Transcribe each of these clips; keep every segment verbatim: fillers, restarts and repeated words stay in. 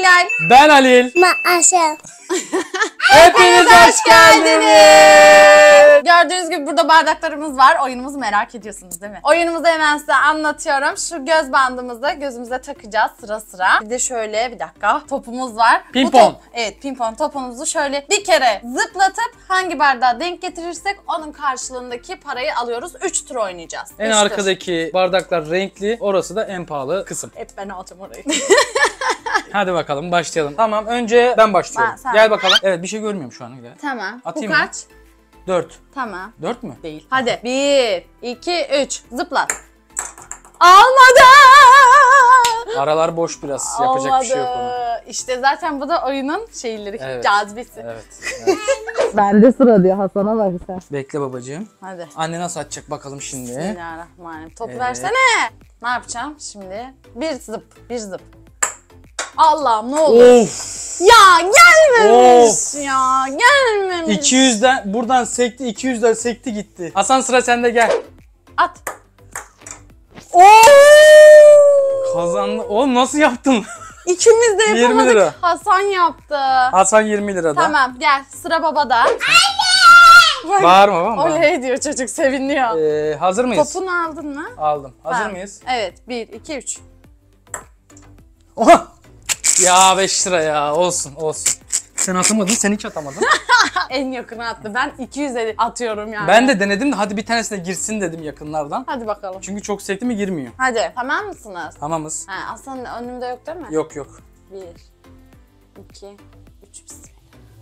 Hilal. Ben Halil. Ben Aşem. Hepiniz hoş geldiniz. Gördüğünüz gibi burada bardaklarımız var. Oyunumuzu merak ediyorsunuz değil mi? Oyunumuzu hemen size anlatıyorum. Şu göz bandımızı gözümüze takacağız sıra sıra. Bir de şöyle bir dakika topumuz var. Pimpon. Top, evet pimpon topumuzu şöyle bir kere zıplatıp hangi bardağa denk getirirsek onun karşılığındaki parayı alıyoruz. üç tur oynayacağız. En Üç arkadaki tur. bardaklar renkli. Orası da en pahalı kısım. Hep ben alacağım orayı. Hadi bakalım başlayalım. Tamam önce ben başlıyorum. Ben- sen- Gel bakalım. Evet bir şey görmüyorum şu an. Gel. Tamam. Atayım Bu mı? kaç? dört. Tamam. dört mü? Değil. Hadi. bir, iki, üç. Zıplat. Almadı. Aralar boş biraz. Yapacak bir şey yok ona. Olmadı. İşte zaten bu da oyunun şeyleri, Evet. cazibesi. Evet. evet. Bende sıra diyor Hasan'a bak sen. Bekle babacığım. Hadi. Anne nasıl atacak bakalım şimdi. Bismillahirrahmanirrahim. Topu Evet. versene. Ne yapacağım şimdi? Bir zıp, bir zıp. Allah'ım ne olur. Of. Ya gelmemiş Of. ya. Gelmemiş. iki yüzden buradan sekti, iki yüzden sekti gitti. Hasan sıra sende gel. At. Kazandı. Oğlum nasıl yaptın? İkimiz de yirmi yapamadık. lira. Hasan yaptı. Hasan yirmi lirada. Tamam gel sıra babada. Anne! Bağırma baba. Oley diyor çocuk seviniyor. Ee, hazır mıyız? Topunu aldın mı? Aldım. Hazır Tamam. mıyız? Evet. bir, iki, üç. Oha! Ya beş lira ya. Olsun olsun. Sen atamadın, sen hiç atamadın. En yakını attı. Ben iki yüze atıyorum yani. Ben de denedim de hadi bir tanesine girsin dedim yakınlardan. Hadi bakalım. Çünkü çok sekti mi girmiyor. Hadi. Tamam mısınız? Tamamız. Ha, Aslan'ın önümde yok değil mi? Yok yok. bir, iki, üç. Bismillah.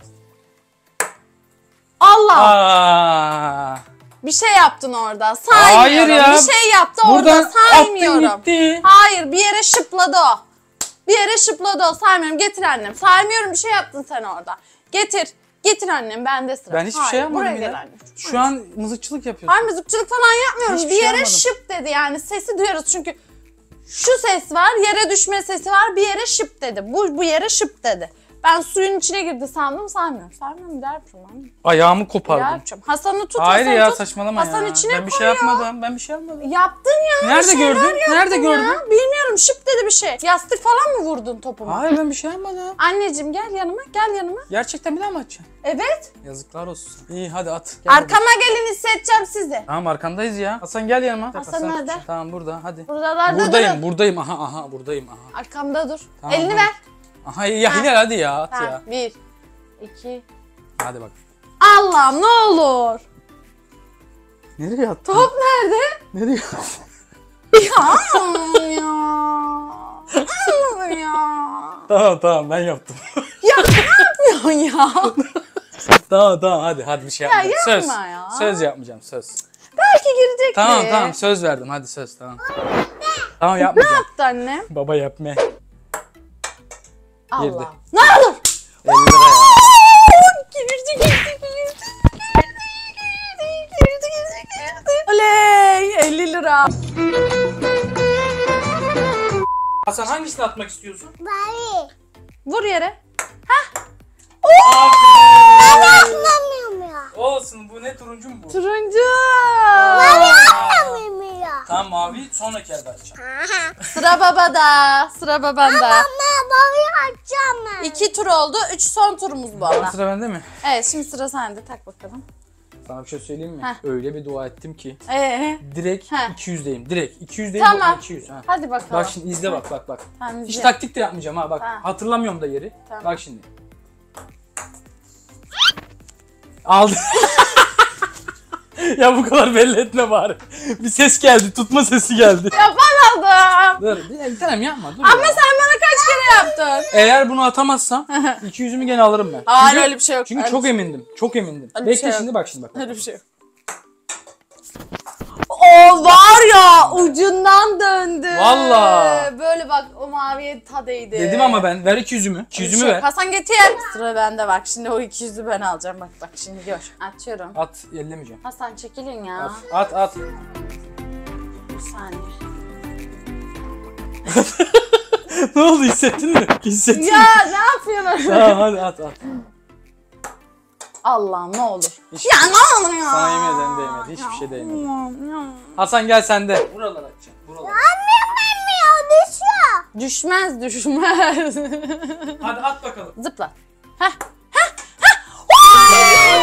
Allah! Aa. Bir şey yaptın orada. Saymıyorum. Hayır ya. Bir şey yaptı Buradan orada. Saymıyorum. attın gitti. Hayır bir yere şıpladı o. Bir yere şıpladı o. Saymıyorum. Getir annem. Saymıyorum bir şey yaptın sen orada. Getir. Getir annem. Bende sıra. Ben hiçbir Hayır, şey yapmadım buraya ya. gel anne. Şu an mızıkçılık yapıyorsun. Hayır mızıkçılık falan yapmıyorum. Hiçbir bir şey yere yapmadım. şıp dedi yani. Sesi duyuyoruz çünkü şu ses var. Yere düşme sesi var. Bir yere şıp dedi. Bu, bu yere şıp dedi. Ben suyun içine girdi sandım. Saymıyorum. Saymıyorum. Der yapacağım. Ayağımı Der kopardım. yapacağım. Hasan'ı tut. Hayır Hasan'ı ya tut. saçmalama Hasan ya. içine Ben bir şey koy ya. yapmadım. Ben bir şey yapmadım. Yaptın ya. Nerede bir şeyler gördün? yaptın Nerede ya. gördün? Bilmiyorum şıp dedi bir şey. Yastık falan mı vurdun topuma? Hayır ben bir şey yapmadım. Anneciğim gel yanıma. Gel yanıma. Gerçekten bir daha mı atacaksın? Evet. Yazıklar olsun. İyi hadi at. Gel Arkama gelin hissedeceğim sizi. Tamam arkandayız ya. Hasan gel yanıma. Hasan nerede? tutacak. Tamam burada hadi. Buralarda Buradayım durun. buradayım. Aha aha buradayım aha. Arkamda dur. Tamam, Elini hadi. ver. Aha ya Hilal hadi ya at Ha, ya. bir, iki. Hadi bak. Allah'ım ne olur. Nereye attın? Top nerede? Nereye attın? Ya ya. ya. Tamam tamam ben yaptım. Ya ne yapıyorsun ya? tamam tamam hadi hadi bir şey Ya yapmayacağım. Söz. yapma ya. Söz yapmayacağım söz. Belki girecekti. Tamam tamam söz verdim hadi söz tamam. tamam Ne yapmayacağım. yaptı annem? Baba yapma. Allah. Girdi. Ne olur? elli lira ya. Girdi girdi girdi. Girdi girdi girdi girdi. Oley elli lira. Hasan hangisini atmak istiyorsun? Bari. Vur yere. Anlamıyorum ya. Olsun bu ne turuncu mu bu? Turuncu. Anlamıyorum ya. Tamam mavi sonraki elde atacağım. Sıra babada. Sıra babanda. Ama bari açacağım ben. İki tur oldu. Üç son turumuz bu arada. Sıra bende mi? Evet şimdi sıra sende. Tak bakalım. Sana bir şey söyleyeyim mi? Heh. Öyle bir dua ettim ki. Ee, Direkt Heh. iki yüzdeyim. Direkt iki yüzdeyim. Tamam. iki yüz. Ha. hadi bakalım. Bak şimdi izle bak bak bak. Tamam, Hiç izle. taktik de yapmayacağım ha bak. Ha. Hatırlamıyorum da yeri. Tamam. Bak şimdi. Aldım. ya bu kadar belli etme bari. Bir ses geldi. Tutma sesi geldi. Ya ben aldım. Dur. Bir tanem yapma. Dur Ama ya. sen bana kaç kere yaptın? Eğer bunu atamazsam iki yüzümü gene alırım ben. Hayır Çünkü- öyle bir şey yok. Çünkü Öyle çok bir- emindim. Çok emindim. Öyle bir Bekle şey yok. şimdi bak şimdi bak. Öyle bir şey yok. O var ya ucundan döndü. Vallahi. Böyle bak o maviye ta değdi. Dedim ama ben ver iki yüzümü. İki yüzümü ver. Hasan getir. Sıra bende bak. Şimdi o iki yüzü ben alacağım. Bak bak şimdi gör. Açıyorum. At ellemeyeceğim. Hasan çekilin ya. At at. at. Bir saniye. ne oldu hissettin mi? Hissettin mi? Ya ne yapıyorsun? Tamam hadi at at. Allah'ım ne olur. Hiç- Ya ne olur ya. Sana yemin ederim değmedi. Hiçbir şey değmedi. Ya, ya. Hasan gel sen de. Buralar atacağım. Buralar. Annem bilmiyor düşüyor. Düşmez düşmez. Hadi at bakalım. Zıpla. Heh. Heh. Heh.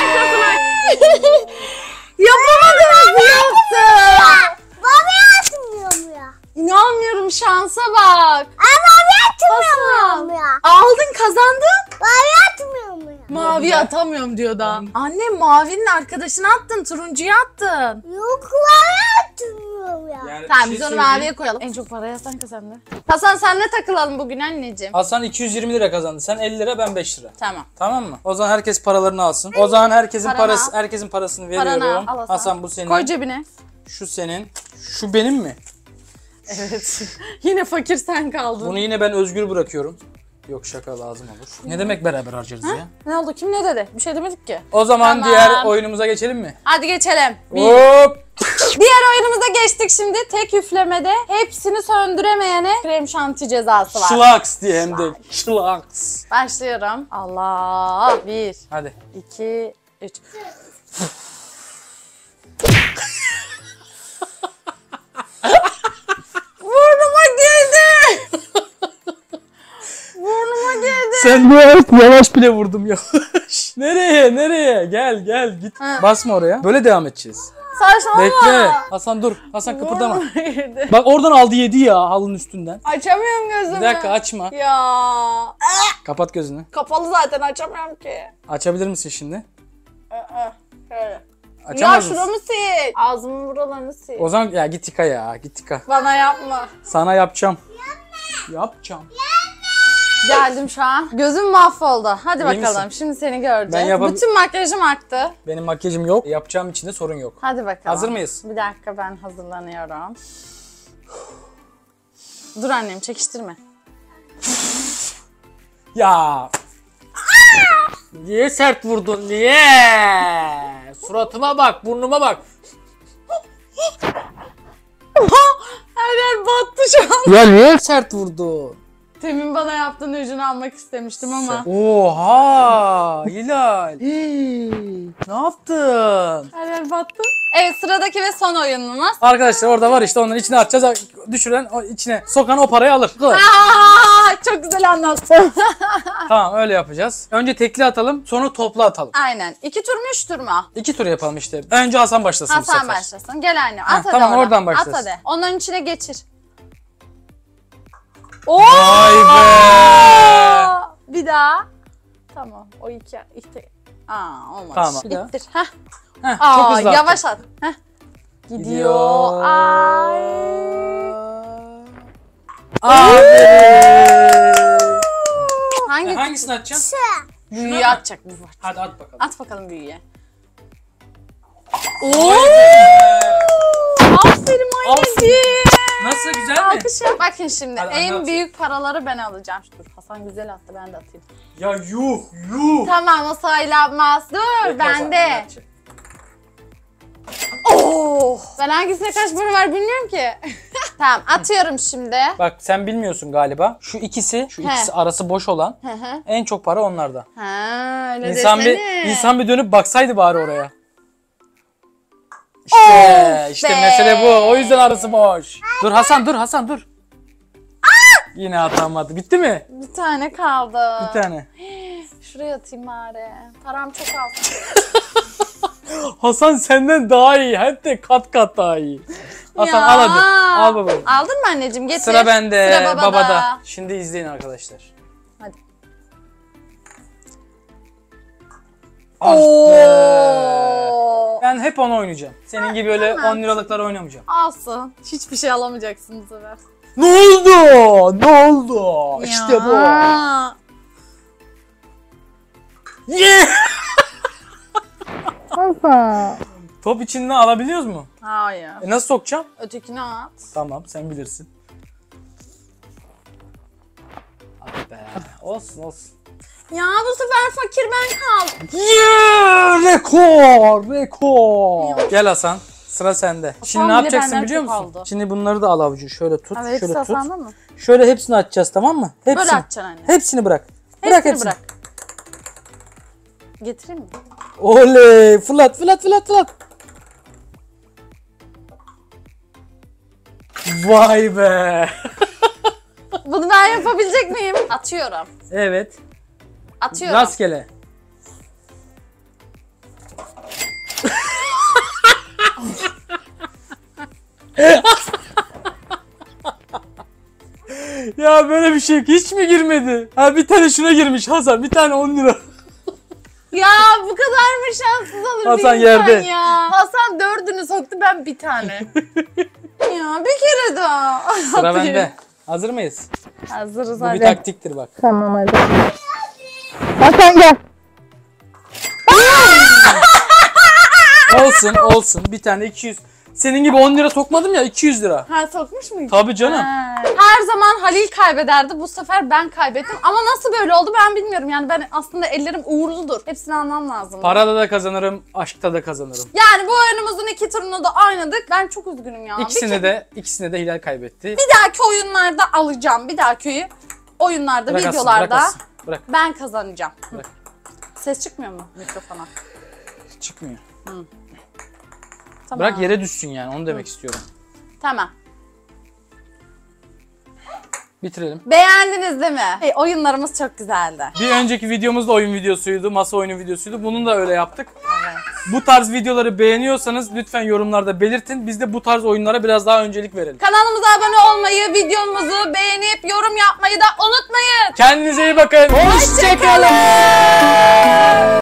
Yapamadınız yaptı. Bana atmıyorum ya. İnanmıyorum, şansa bak. Ama atmıyorum ya. Aldın, kazandın. Bana atmıyorum ya. Mavi atamıyorum diyor da. Anne mavinin arkadaşını attın, turuncuyu attın. Yok bana atmıyorum ya. Yani Tamam bir biz şey onu söyleyeyim. maviye koyalım. En çok parayı Hasan kazandı. Hasan senle takılalım bugün anneciğim. Hasan iki yüz yirmi lira kazandı. Sen elli lira, ben beş lira. Tamam. Tamam mı? O zaman herkes paralarını alsın. O zaman herkesin Paranı parası al. herkesin parasını Paranı veriyorum. al, al Hasan. Hasan bu senin. Koy cebine. Şu senin. Şu benim mi? Evet. Yine fakir sen kaldın. Bunu yine ben özgür bırakıyorum. Yok, şaka lazım olur. Ne demek beraber harcarız ya? Ne oldu? Kim ne dedi? Bir şey demedik ki. O zaman Tamam. diğer oyunumuza geçelim mi? Hadi geçelim. Bir. Hop! Diğer oyunumuza geçtik şimdi. Tek üflemede hepsini söndüremeyene krem şanti cezası var. Şlaks diye hem de. Şlaks. Başlıyorum. Allah. Bir, Hadi. iki, üç. Burnuma girdi. Burnuma girdi. Sen bu evet yavaş bile vurdum yavaş. Nereye? Nereye? Gel gel git. Ha. Basma oraya. Böyle devam edeceğiz. Saçmalama. Bekle. Hasan dur. Hasan kıpırdama. Burnuma girdi. Bak oradan aldı yedi ya halının üstünden. Açamıyorum gözümü. Bir dakika açma. Ya. Kapat gözünü. Kapalı zaten, açamıyorum ki. Açabilir misin şimdi? Aa, şöyle. Ya Açamaz mısın? şuramı sil. Ağzımın buralarını sil. O zaman ya git yıka ya git yıka. Bana yapma. Sana yapacağım. Yapacağım. Geldim şu an. Gözüm mahvoldu. Hadi İyi bakalım. misin? Şimdi seni göreceğiz. Ben yapab- Bütün makyajım aktı. Benim makyajım yok. Yapacağım için de sorun yok. Hadi bakalım. Hazır mıyız? Bir dakika, ben hazırlanıyorum. Dur annem, çekiştirme. Ya. Niye sert vurdun? Niye? Suratıma bak, burnuma bak. Her yer battı şu an. Ya niye sert vurdun? Temin bana yaptığın ucunu almak istemiştim ama. Oha! Hilal. Hii, ne yaptın? Her yer battı. Evet, sıradaki ve son oyunumuz. Arkadaşlar orada var işte, onların içine atacağız. Düşüren, o içine sokan o parayı alır. Bu kadar. Aa, çok güzel anlattın. Tamam, öyle yapacağız. Önce tekli atalım, sonra toplu atalım. Aynen. İki tur mu, üç tur mu? İki tur yapalım işte. Önce Hasan başlasın bu Hasan sefer. başlasın. Gel anne. At Ha, hadi tamam, oradan. oradan başlasın. At hadi. Onların içine geçir. Oo! Vay be! Bir daha. Tamam. O iki. iki. Aa, olmaz. Tamam, bir daha. İttir. Heh. Heh, Aa, çok hızlı yavaş attın. at. Heh. Gidiyor. Ay. Aferin. Hangi? Hangisini atacaksın? Büyüğü atacak bu var. Hadi at bakalım. At bakalım büyüğe. Oo! Vay be! Aferin anneciğim. Nasıl, güzel mi? Alkış yap. Bakın şimdi Hadi en anlat. büyük paraları ben alacağım. Dur, Hasan güzel attı, ben de atayım. Ya yuh yuh. Tamam, o saylanmaz. Dur, Bekle, bende. Hasan, anlatacak. Oh! Ben hangisine kaç para var bilmiyorum ki. Tamam, atıyorum şimdi. Bak sen bilmiyorsun galiba. Şu ikisi, şu He. ikisi arası boş olan Hı hı. en çok para onlarda. Ha, öyle İnsan bir desene. insan bir dönüp baksaydı bari oraya. İşte Of işte be. mesele bu. O yüzden arası boş. Dur Hasan, dur Hasan dur. Yine atamadı. Bitti mi? Bir tane kaldı. Bir tane. Şuraya atayım bari. Param çok az. Hasan senden daha iyi. Hem de kat kat daha iyi. Hasan Ya. al hadi. Al bakalım. Aldın mı anneciğim? Getir. Sıra bende. Sıra babada. babada. Şimdi izleyin arkadaşlar. Hadi. Ah be. Oo. Ben hep onu oynayacağım. Senin gibi öyle tamam. on liralıklar oynamayacağım. Alsın. Hiçbir şey alamayacaksın bu sefer. Ne oldu? Ne oldu? İşte bu. Ya. Yeah! Top içinden alabiliyoruz mu? Hayır. E nasıl sokacağım? Ötekini at. Tamam, sen bilirsin. Ah be. Olsun olsun. Ya bu sefer fakir ben kaldım. Yeah! Rekor! Rekor! Gel Hasan. Sıra sende. Şimdi ne bile yapacaksın benden biliyor çok musun? aldı. Şimdi bunları da al avucu. Şöyle tut. Abi hepsi şöyle tut. Hasan'da mı? Şöyle hepsini açacağız, tamam mı? Hepsini. Böyle atacaksın anne. Hepsini bırak. Bırak Hepsini hepsini. bırak. Getireyim mi? Oley! Fırlat fırlat fırlat fırlat. Vay be! Bunu ben yapabilecek miyim? Atıyorum. Evet. Atıyorum. Rastgele. Ya böyle bir şey hiç mi girmedi? Ha bir tane şuna girmiş Hasan, bir tane on lira. Ya bu kadar mı şanssız olur Hasan bir insan yerde. ya? Hasan dördünü soktu, ben bir tane. Ya bir kere daha. Sıra bende. Hazır mıyız? Hazırız Bu bir hadi. taktiktir bak. Tamam hadi. Hasan gel. Olsun olsun, bir tane iki yüz. Senin gibi on lira sokmadım ya, iki yüz lira. Ha sokmuş muydun? Tabii canım. Ha. Her zaman Halil kaybederdi. Bu sefer ben kaybettim. Ama nasıl böyle oldu ben bilmiyorum. Yani ben aslında ellerim uğurludur. Hepsini almam lazım. Parada da kazanırım, aşkta da kazanırım. Yani bu oyunumuzun iki turunu da oynadık. Ben çok üzgünüm ya. Bir İkisini kere- de ikisini de Hilal kaybetti. Bir dahaki oyunlarda alacağım. Bir dahaki oyunlarda, Bırak Hasan, videolarda bırak Hasan, bırak. ben kazanacağım. Bırak. Ses çıkmıyor mu mikrofona? Çıkmıyor. Tamam. Bırak yere düşsün yani, onu demek istiyorum. Tamam. Bitirelim. Beğendiniz değil mi? Hey, oyunlarımız çok güzeldi. Bir önceki videomuz da oyun videosuydu, masa oyunu videosuydu. Bunun da öyle yaptık. Evet. Bu tarz videoları beğeniyorsanız lütfen yorumlarda belirtin. Biz de bu tarz oyunlara biraz daha öncelik verelim. Kanalımıza abone olmayı, videomuzu beğenip yorum yapmayı da unutmayın. Kendinize iyi bakın. Hoşçakalın.